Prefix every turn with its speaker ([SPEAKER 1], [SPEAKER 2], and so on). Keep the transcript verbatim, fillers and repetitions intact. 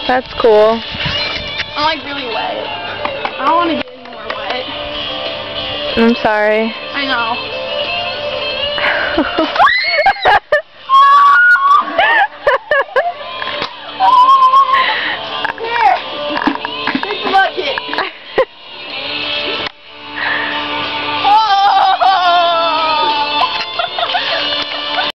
[SPEAKER 1] That's cool.
[SPEAKER 2] I'm like really wet. I don't want to get any more wet.
[SPEAKER 1] I'm sorry.
[SPEAKER 2] I know.